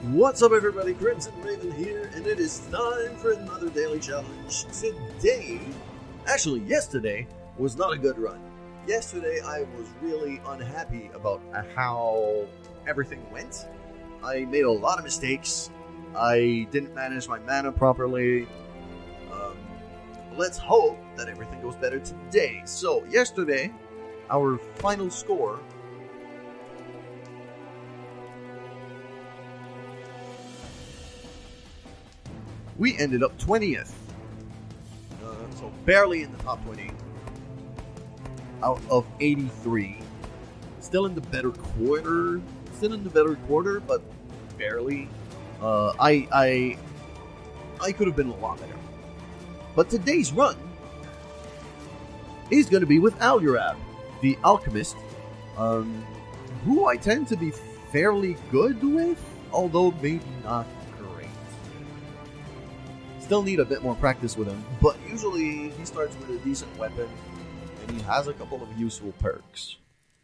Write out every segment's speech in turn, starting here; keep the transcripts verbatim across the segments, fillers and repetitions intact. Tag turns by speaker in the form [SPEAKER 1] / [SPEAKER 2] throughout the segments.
[SPEAKER 1] What's up, everybody? Crimson Raven here, and it is time for another daily challenge. Today, actually yesterday, was not a good run. Yesterday, I was really unhappy about how everything went. I made a lot of mistakes. I didn't manage my mana properly. Um, let's hope that everything goes better today. So, yesterday, our final score... we ended up twentieth. Uh, so barely in the top twenty. Out of eighty-three. Still in the better quarter. Still in the better quarter, but barely. Uh, I I I could have been a lot better. But today's run is going to be with Alurab, the alchemist, um, who I tend to be fairly good with, although maybe not. Still need a bit more practice with him, but usually he starts with a decent weapon, and he has a couple of useful perks.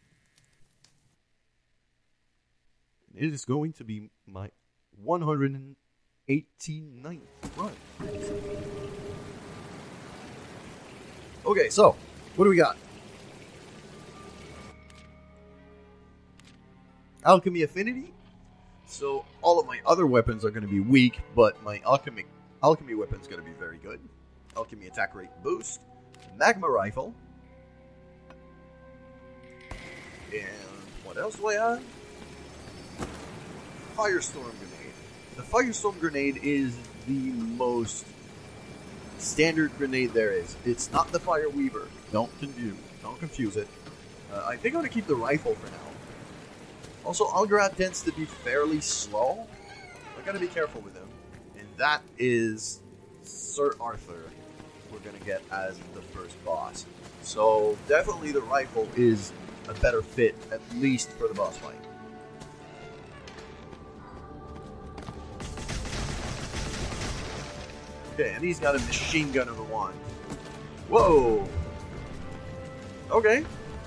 [SPEAKER 1] It is going to be my one hundred eighty-ninth run. Okay, so, what do we got? Alchemy Affinity. So, all of my other weapons are going to be weak, but my alchemic Alchemy weapon is going to be very good. Alchemy attack rate boost. Magma rifle. And what else do I have? Firestorm grenade. The Firestorm grenade is the most standard grenade there is. It's not the Fire Weaver. Don't confuse. Don't confuse it. Uh, I think I'm going to keep the rifle for now. Also, Algarad tends to be fairly slow. I got to be careful with him. That is Sir Arthur we're going to get as the first boss. So definitely the rifle is a better fit, at least for the boss fight. Okay, and he's got a machine gun of a wand. Whoa! Okay.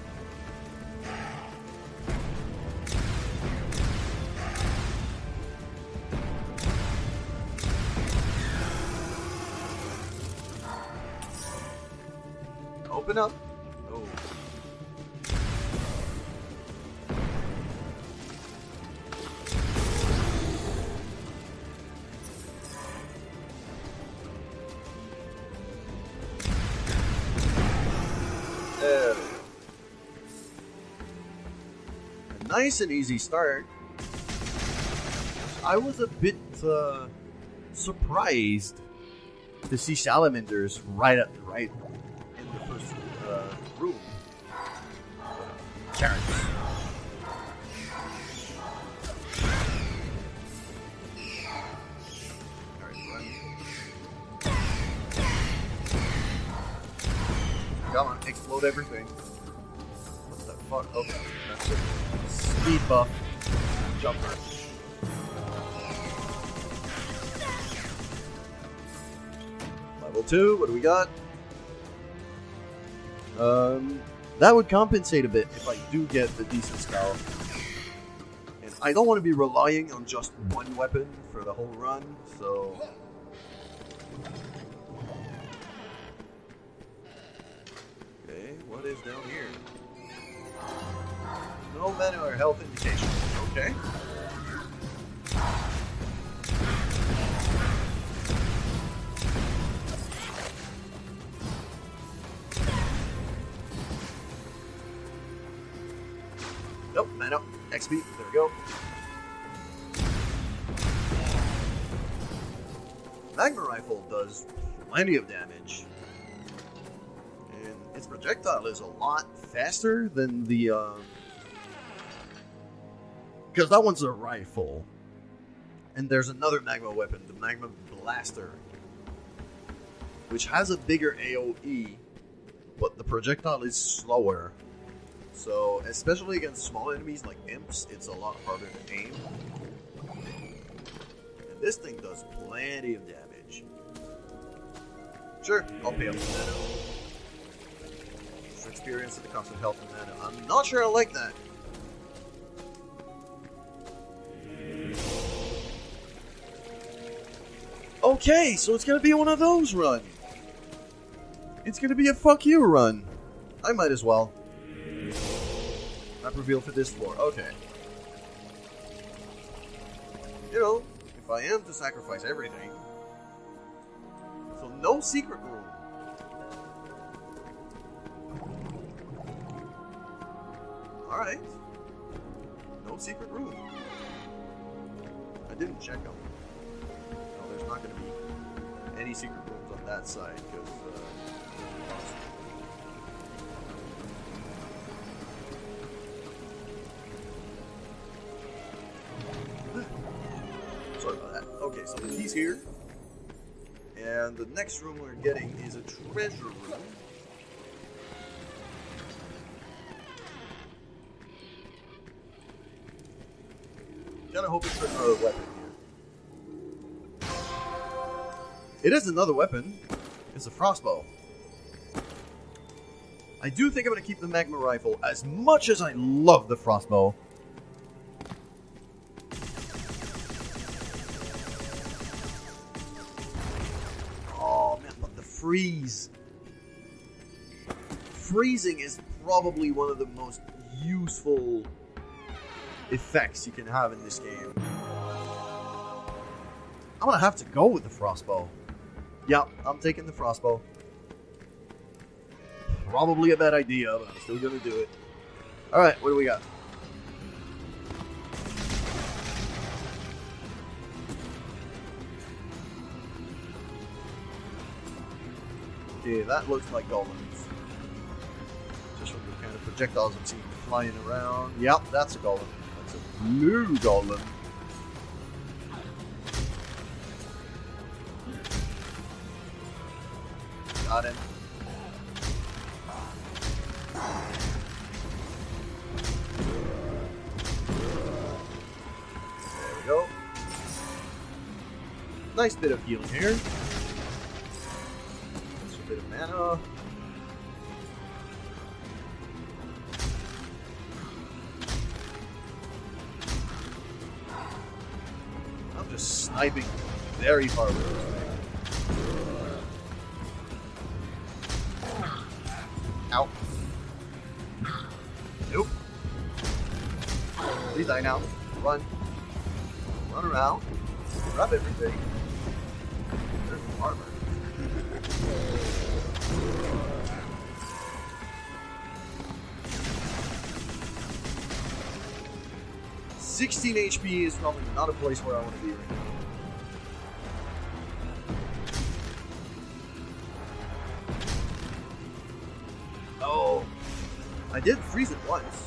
[SPEAKER 1] Open up. Oh. There. A nice and easy start. I was a bit uh, surprised to see salamanders right at the right. First uh, room. Carrots. Alright, run. Come on, explode everything. What the fuck? Okay, that's it. Speed buff. Jumper. Level two, what do we got? Um, that would compensate a bit if I do get the decent spell. And I don't want to be relying on just one weapon for the whole run, so... Okay, what is down here? No mana or health indication. Okay. Nope, mana, X P, there we go. Magma Rifle does plenty of damage. And its projectile is a lot faster than the, uh... because that one's a rifle. And there's another Magma weapon, the Magma Blaster. Which has a bigger A O E, but the projectile is slower. So, especially against small enemies like imps, it's a lot harder to aim. And this thing does plenty of damage. Sure, I'll pay up for mana. For experience at the cost of health and mana. I'm not sure I like that. Okay, so it's gonna be one of those runs. It's gonna be a fuck you run. I might as well. Map reveal for this floor. Okay. You know, if I am to sacrifice everything. So no secret room. Alright. No secret room. I didn't check them. No, there's not going to be any secret rooms on that side because uh, sorry about that. Okay, so the key's here. And the next room we're getting is a treasure room. Kinda hoping for another weapon here. It is another weapon. It's a crossbow. I do think I'm gonna keep the magma rifle as much as I love the crossbow. Oh man, but the freeze. Freezing is probably one of the most useful effects you can have in this game. I'm gonna have to go with the frostbow. Yeah, I'm taking the frostbow. Probably a bad idea, but I'm still gonna do it. Alright, what do we got? Okay, that looks like golems. Just from the kind of projectiles I'm seeing flying around. Yep, that's a golem. That's a blue golem. Got him. There we go. Nice bit of healing here. Just a bit of mana. I'm just sniping very far away. Ow. Nope. Please die now. Run. Run around. Grab everything. There's some armor. sixteen H P is probably not a place where I want to be right now. Oh, I did freeze it once.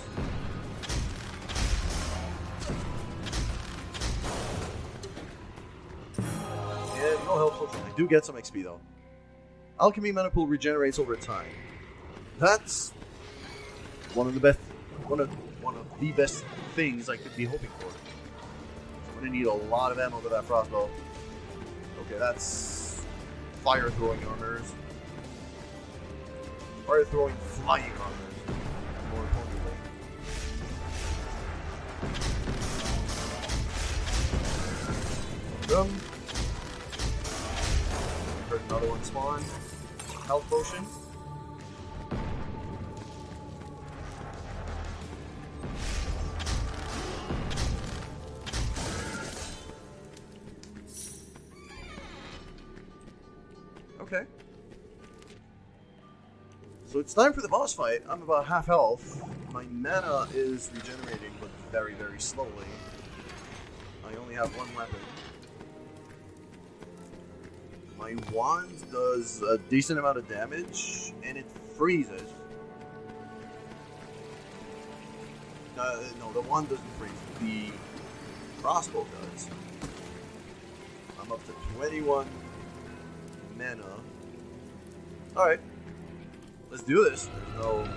[SPEAKER 1] And no health potion. I do get some X P though. Alchemy mana pool regenerates over time. That's one of the best, one of one of the best things I could be hoping for. I'm gonna need a lot of ammo for that frostbow. Okay, that's fire throwing armors. Fire throwing flying armors. More importantly. Boom. Heard another one spawn. Health potion. Okay. So it's time for the boss fight. I'm about half health. My mana is regenerating, but very, very slowly. I only have one weapon. My wand does a decent amount of damage, and it freezes. Uh, no, the wand doesn't freeze. The crossbow does. I'm up to twenty-one mana. Alright. Let's do this. There's no...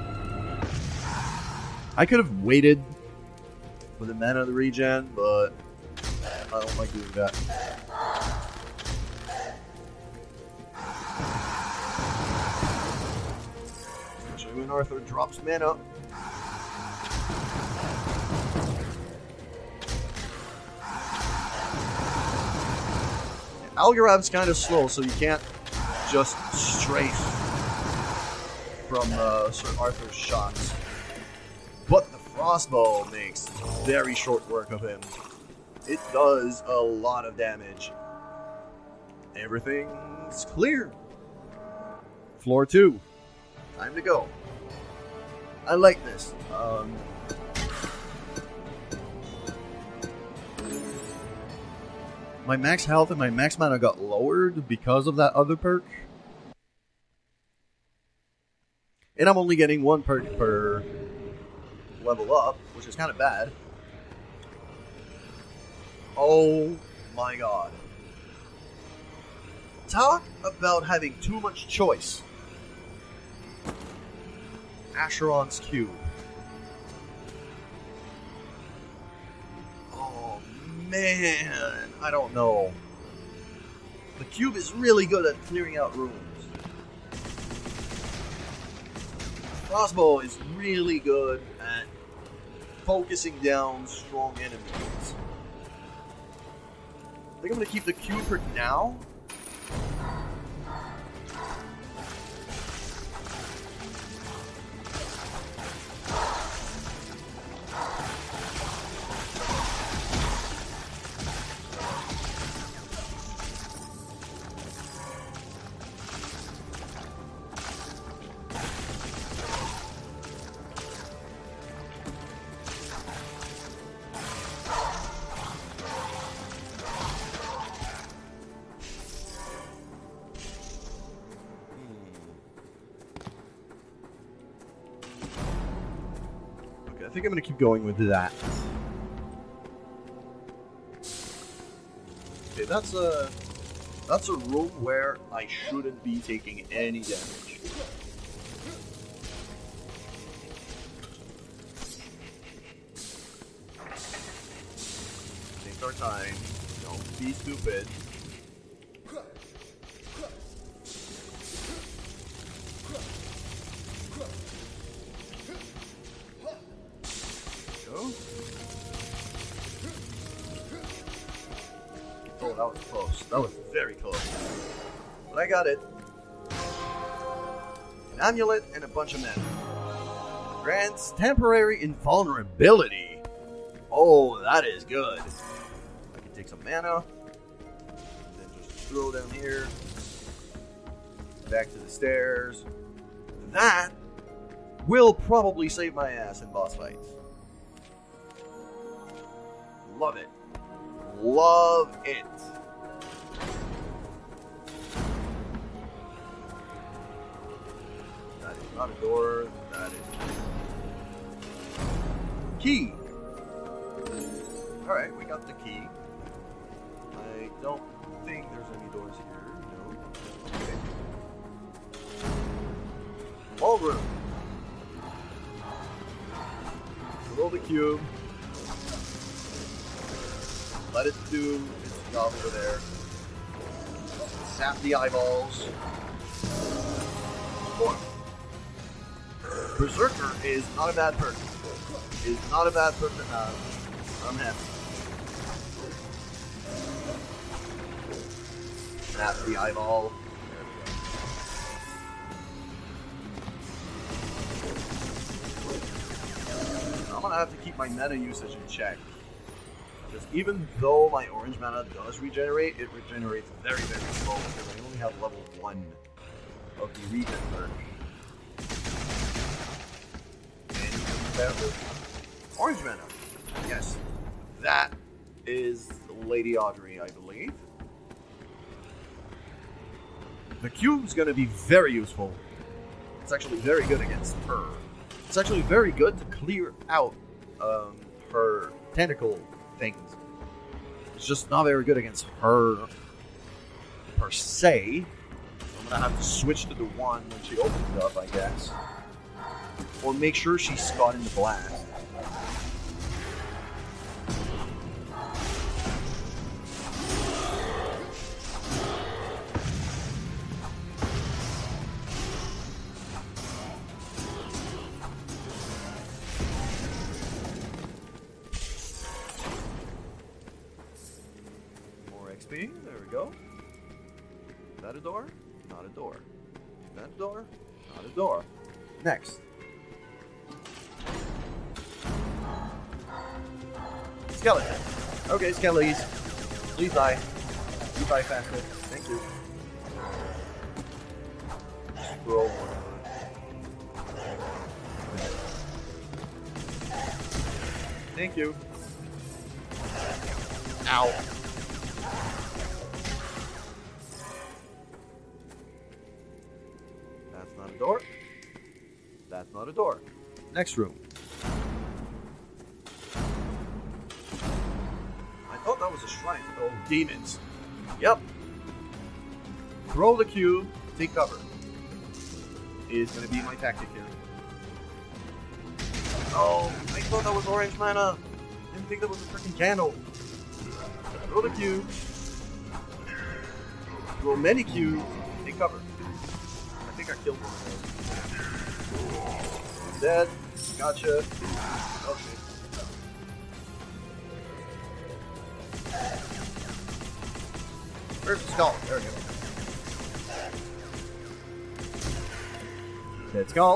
[SPEAKER 1] I could have waited for the mana to regen, but I don't like doing that. Especially when Arthur drops mana. Algarab's kind of slow, so you can't just strafe from uh, Sir Arthur's shots. But the Frostbow makes very short work of him. It does a lot of damage. Everything's clear. Floor two. Time to go. I like this. Um, my max health and my max mana got lowered because of that other perk. And I'm only getting one perk per level up, which is kind of bad. Oh my god. Talk about having too much choice. Acheron's Cube. Oh man, I don't know. The cube is really good at clearing out rooms. Crossbow is really good at focusing down strong enemies. I think I'm going to keep the cube for now. I think I'm going to keep going with that. Okay, that's a that's a room where I shouldn't be taking any damage. Take our time. Don't be stupid. Oh, that was close. That was very close. But I got it. An amulet and a bunch of mana. Grants temporary invulnerability. Oh, that is good. I can take some mana. And then just throw down here. Back to the stairs. That will probably save my ass in boss fights. Love it. Love it. That is not a door. That is key. Alright, we got the key. I don't think there's any doors here. No. Okay. Ball room. Roll the cube. Let it do its job over there. Sap the eyeballs. Four. Berserker is not a bad perk. Is not a bad perk to have. I'm happy. Sap the eyeball. I'm gonna have to keep my mana usage in check. Because even though my orange mana does regenerate, it regenerates very, very slow because I only have level one of the regen perk. And you can compare with orange mana. Yes, that is Lady Audrey, I believe. The cube's going to be very useful. It's actually very good against her. It's actually very good to clear out um, her tentacle things. It's just not very good against her per se. I'm gonna have to switch to the one when she opens up, I guess. Or make sure she's caught in the blast. There we go. that a door? Not a door. Is that a door? Not a door. Next. Skeleton. Okay, skellies. Please die. You die faster. Thank you. Scroll. Thank you. Ow. That's not a door. That's not a door. Next room. I thought that was a shrine. Oh, demons. Yep. Throw the cube, take cover. Is going to be my tactic here. Oh, I thought that was orange mana. Didn't think that was a freaking candle. Throw the cube. Throw many cubes. Take cover. I think I killed one of those. Dead. Gotcha. Okay. Where's the skull? There we go. Dead skull.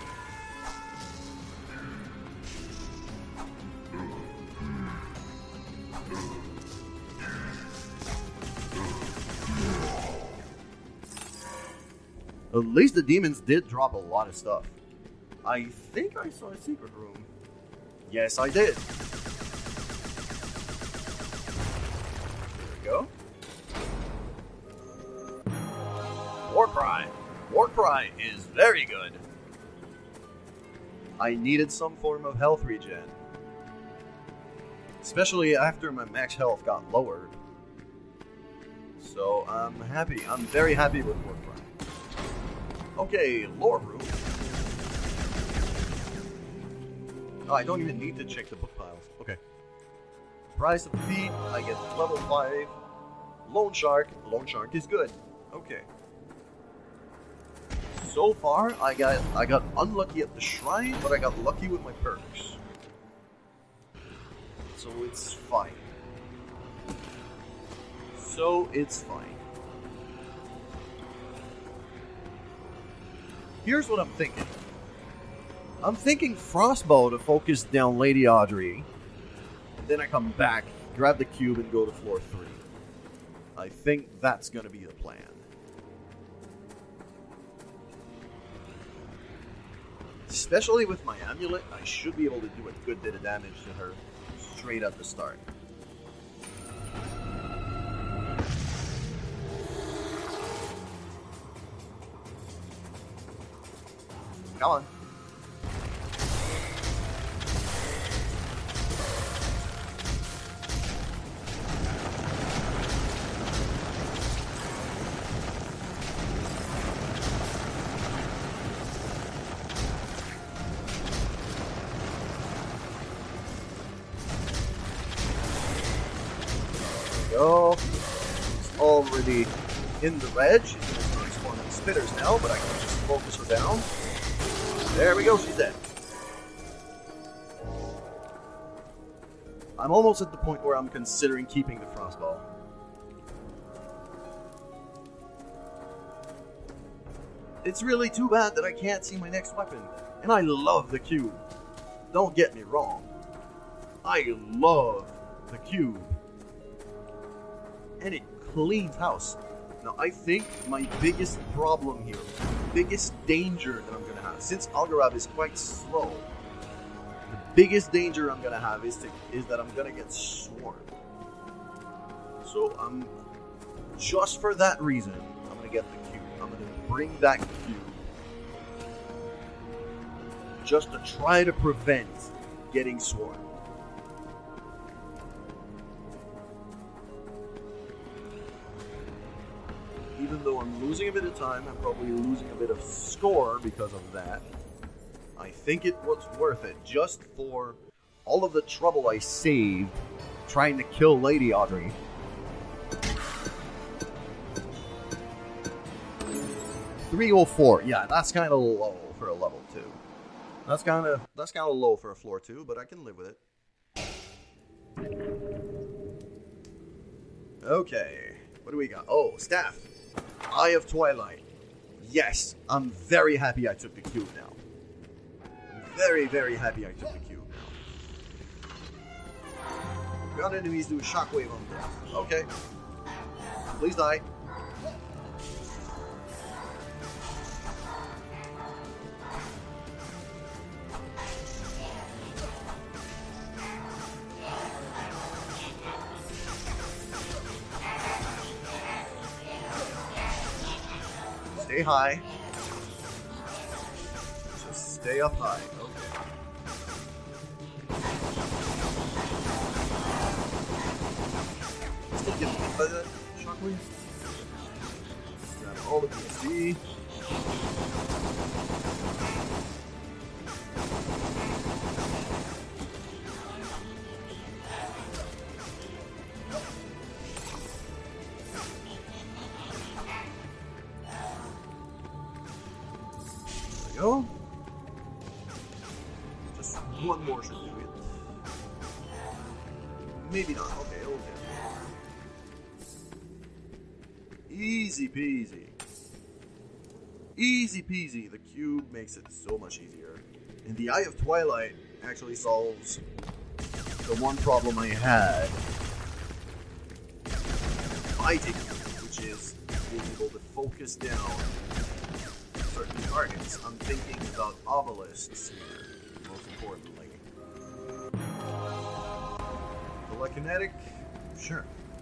[SPEAKER 1] At least the demons did drop a lot of stuff. I think I saw a secret room. Yes, I did. There we go. Warcry. Warcry is very good. I needed some form of health regen. Especially after my max health got lowered. So I'm happy. I'm very happy with Warcry. Okay, lore room. Oh, I don't even need to check the book piles. Okay. Price of feet, I get level five. Lone Shark. Lone Shark is good. Okay. So far, I got I got unlucky at the shrine, but I got lucky with my perks. So it's fine. So it's fine. Here's what I'm thinking. I'm thinking Frostbow to focus down Lady Audrey. And then I come back, grab the cube, and go to floor three. I think that's going to be the plan. Especially with my amulet, I should be able to do a good bit of damage to her straight at the start. Come on. Go. It's already in the red. She's going to start spawning spitters now, but I can just focus her down. There we go, she's dead. I'm almost at the point where I'm considering keeping the Frostball. It's really too bad that I can't see my next weapon. And I love the cube. Don't get me wrong. I love the cube. And it cleans house. Now, I think my biggest problem here, biggest danger that I'm going to have, since Algarab is quite slow, the biggest danger I'm going to have is to is that I'm going to get swarmed. So, I'm just for that reason, I'm going to get the cube. I'm going to bring that cube. Just to try to prevent getting swarmed. Even though I'm losing a bit of time, I'm probably losing a bit of score because of that. I think it was worth it just for all of the trouble I saved trying to kill Lady Audrey. three oh four, yeah, that's kind of low for a level two. That's kind of that's kind of low for a floor two, but I can live with it. Okay, what do we got? Oh, staff. Eye of Twilight. Yes, I'm very happy I took the cube now. I'm very, very happy I took the cube now. Ground enemies do a shockwave on death. Okay. Please die. Stay high. Just stay up high. Okay. Still get hit by that shockwave. Grab all the P S D. Go. Just one more should do it. Maybe not. Okay, okay. Easy peasy. Easy peasy. The cube makes it so much easier. And the Eye of Twilight actually solves the one problem I had fighting, which is being able to focus down certain targets. I'm thinking about obelisks here, most importantly. Telekinetic? Sure.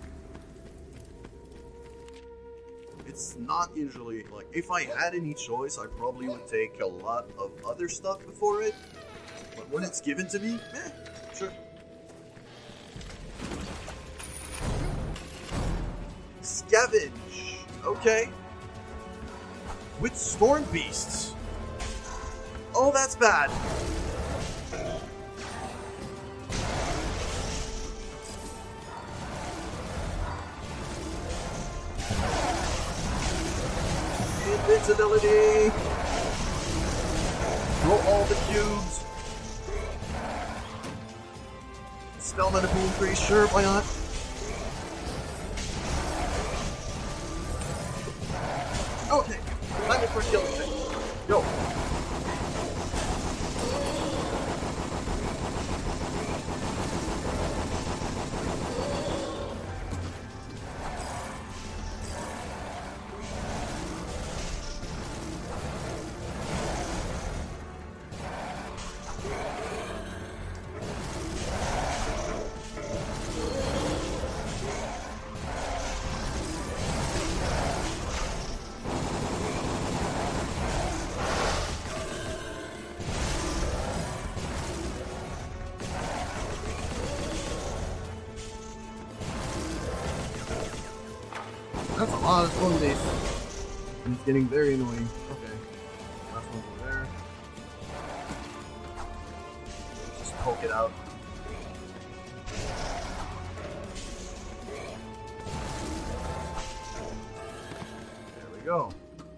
[SPEAKER 1] It's not usually, like, if I had any choice, I probably would take a lot of other stuff before it. But when it's given to me, eh, sure. Scavenge! Okay. With Storm Beasts. Oh, that's bad. Invincibility. Throw all the cubes. Spell medical increase, sure, why not? Okay. Time for killing things. Go. That's a lot of storm days. And it's getting very annoying. Okay. Last one over there. Just poke it out. There we go.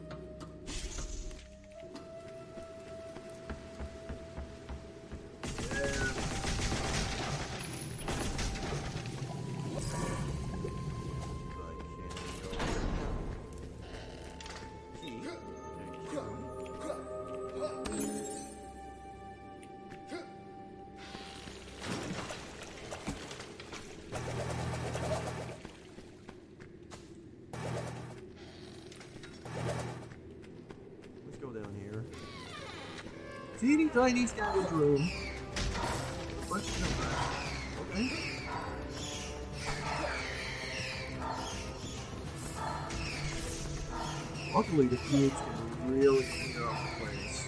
[SPEAKER 1] Teeny tiny scavenge room. Let's jump back. Okay. Luckily, the cubes can really clear up the place.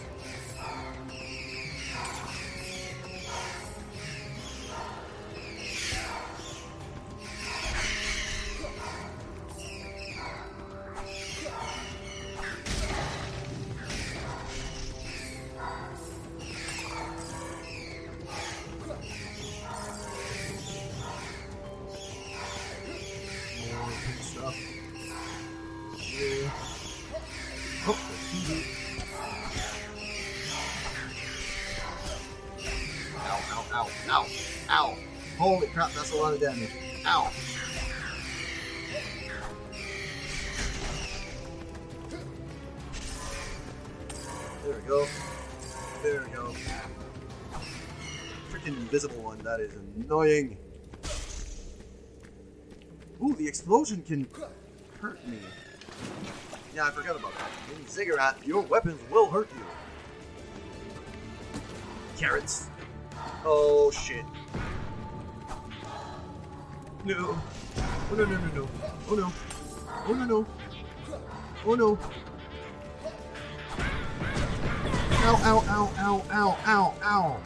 [SPEAKER 1] Ow. Ow. Holy crap, that's a lot of damage. Ow. go. There we go. Freaking invisible one, that is annoying. Ooh, the explosion can hurt me. Yeah, I forgot about that. In Ziggurat, your weapons will hurt you. Carrots. Oh, shit. No. Oh, no, no, no, no. Oh, no. Oh, no, no. Oh, no. Ow, ow, ow, ow, ow, ow, ow.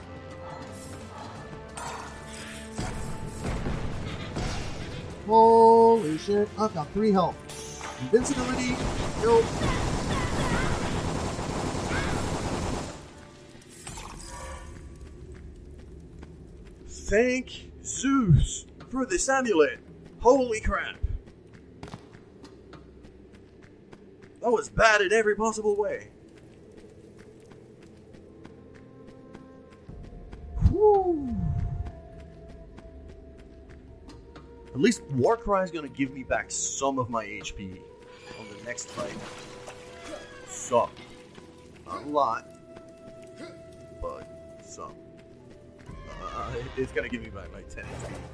[SPEAKER 1] Holy shit, I've got three health. Invincibility, nope. Thank Zeus for this amulet. Holy crap. That was bad in every possible way. Whew. At least Warcry is going to give me back some of my H P on the next fight. Some. Not a lot, but some. Uh, it's going to give me back like ten H P.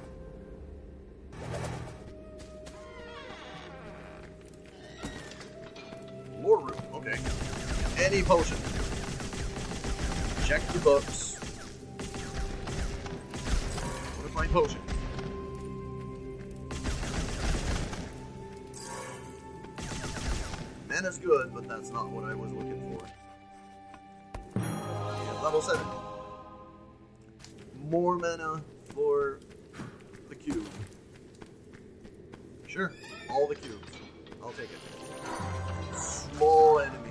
[SPEAKER 1] More room. Okay. Any potion. Check the books. What if my potion? Mana's good, but that's not what I was looking for. Yeah, level seven. More mana for the cube. Sure, all the cubes. I'll take it. Small enemies.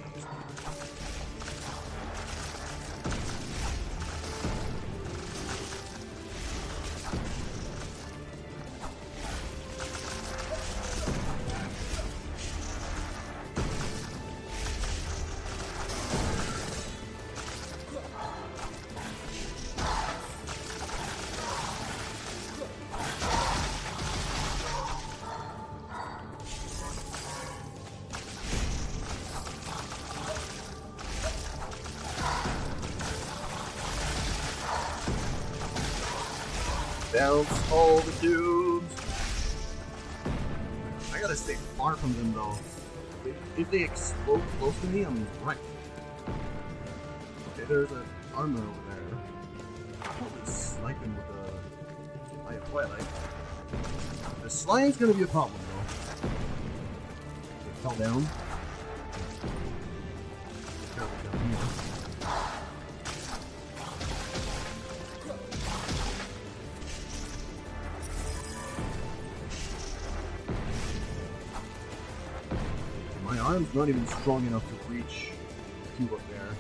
[SPEAKER 1] Bounce all the cubes. I gotta stay far from them though. If, if they explode close to me, I'm right. Okay, there's an armor over there. I'm probably sniping with the Eye of Twilight. The slime's gonna be a problem though. It fell down. Down here. My arm's not even strong enough to reach the cube up there.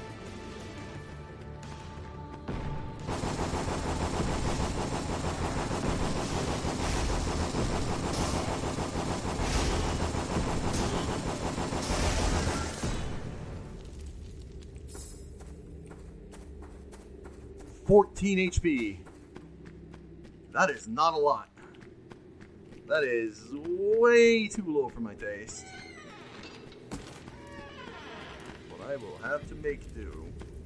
[SPEAKER 1] fourteen H P. That is not a lot. That is way too low for my taste. I will have to make do.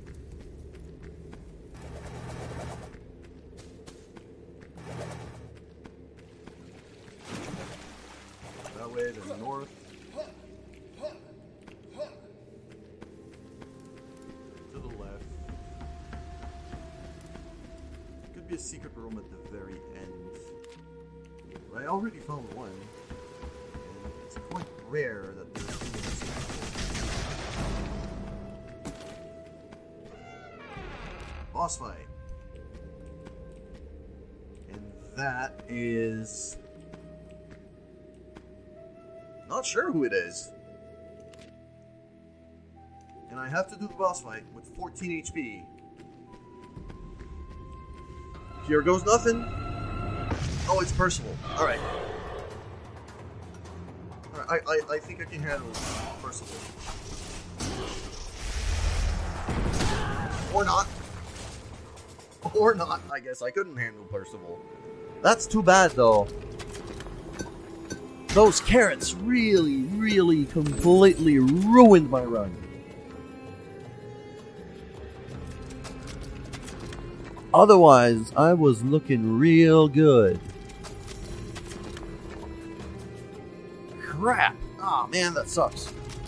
[SPEAKER 1] That way to the north. To the left. Could be a secret room at the very end. But I already found one. And it's quite rare that there's two in the secret room. Boss fight. And that is... not sure who it is. And I have to do the boss fight with fourteen H P. Here goes nothing. Oh, it's Percival. Alright. Alright, I, I, I think I can handle Percival. Or not. Or not. I guess I couldn't handle Percival. That's too bad, though. Those carrots really, really completely ruined my run. Otherwise, I was looking real good. Crap. Oh man, that sucks.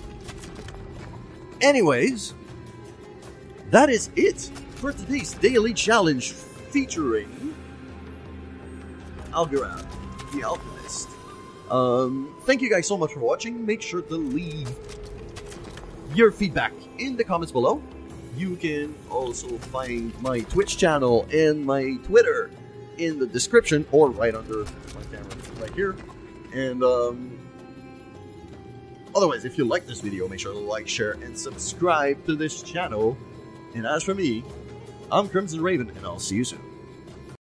[SPEAKER 1] Anyways, that is it for today's daily challenge featuring Algorand, the Alchemist. Um, thank you guys so much for watching. Make sure to leave your feedback in the comments below. You can also find my Twitch channel and my Twitter in the description or right under my camera right here. And um, otherwise, if you like this video, make sure to like, share, and subscribe to this channel. And as for me, I'm Crimson Raven, and I'll see you soon.